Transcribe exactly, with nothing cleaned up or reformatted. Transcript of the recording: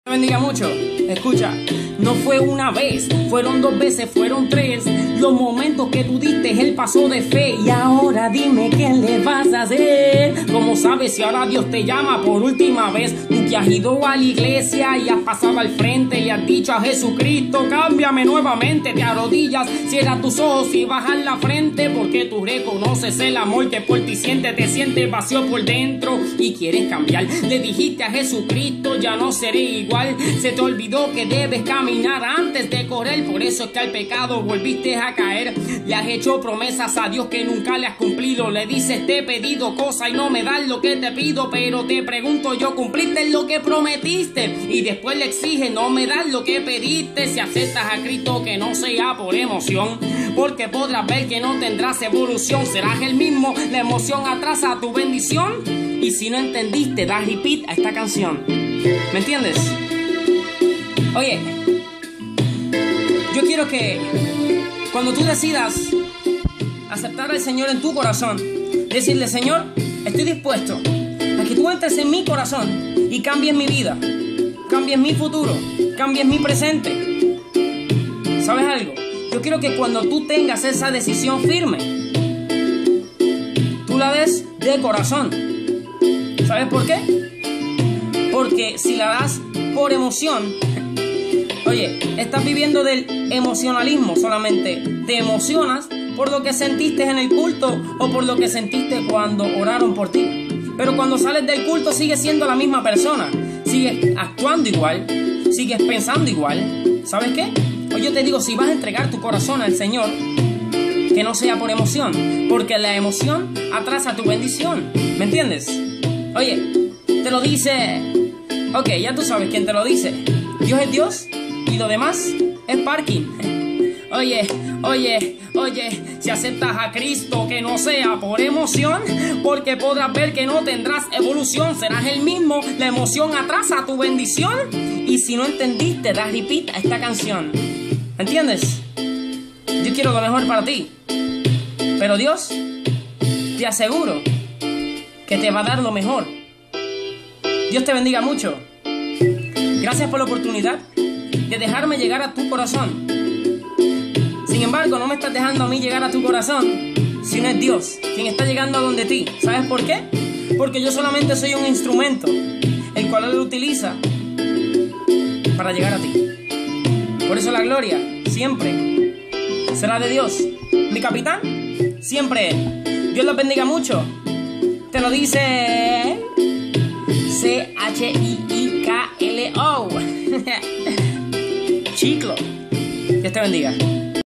Bendiga mucho. Escucha, no fue una vez, fueron dos veces, fueron tres los momentos que tú diste, él pasó de fe. Y ahora dime qué le vas a hacer. ¿Cómo sabes si ahora Dios te llama por última vez? Tú que has ido a la iglesia y has pasado al frente y has dicho a Jesucristo, cámbiame nuevamente. Te arrodillas, cierras tus ojos y bajas la frente, porque tú reconoces el amor que por ti siente. Te sientes vacío por dentro y quieres cambiar. Le dijiste a Jesucristo, ya no seré igual. Se te olvidó que debes caminar antes de correr. Por eso es que al pecado volviste a caer. Le has hecho promesas a Dios que nunca le has cumplido. Le dices, te he pedido cosas y no me das lo que te pido. Pero te pregunto yo, ¿cumpliste lo que prometiste? Y después le exiges, no me das lo que pediste. Si aceptas a Cristo, que no sea por emoción, porque podrás ver que no tendrás evolución. Serás el mismo, la emoción atrasa tu bendición. Y si no entendiste, da repeat a esta canción. ¿Me entiendes? Oye, yo quiero que cuando tú decidas aceptar al Señor en tu corazón, decirle, Señor, estoy dispuesto a que tú entres en mi corazón y cambies mi vida, cambies mi futuro, cambies mi presente. ¿Sabes algo? Yo quiero que cuando tú tengas esa decisión firme, tú la des de corazón. ¿Sabes por qué? Porque si la das por emoción, oye, estás viviendo del emocionalismo solamente. Te emocionas por lo que sentiste en el culto o por lo que sentiste cuando oraron por ti. Pero cuando sales del culto sigues siendo la misma persona. Sigues actuando igual, sigues pensando igual. ¿Sabes qué? Hoy yo te digo, si vas a entregar tu corazón al Señor, que no sea por emoción, porque la emoción atrasa tu bendición. ¿Me entiendes? Oye, te lo dice... Ok, ya tú sabes quién te lo dice. Dios es Dios y lo demás es parking. Oye, oye, oye, si aceptas a Cristo, que no sea por emoción, porque podrás ver que no tendrás evolución. Serás el mismo, la emoción atrasa tu bendición. Y si no entendiste, da repeat a esta canción. ¿Entiendes? Yo quiero lo mejor para ti, pero Dios, te aseguro que te va a dar lo mejor. Dios te bendiga mucho. Gracias por la oportunidad de dejarme llegar a tu corazón. Sin embargo, no me estás dejando a mí llegar a tu corazón, sino es Dios quien está llegando a donde ti. ¿Sabes por qué? Porque yo solamente soy un instrumento, el cual Él utiliza para llegar a ti. Por eso la gloria siempre será de Dios. Mi capitán, siempre Él. Dios los bendiga mucho. Te lo dice C H I I K L O. Chiclo. Dios te bendiga.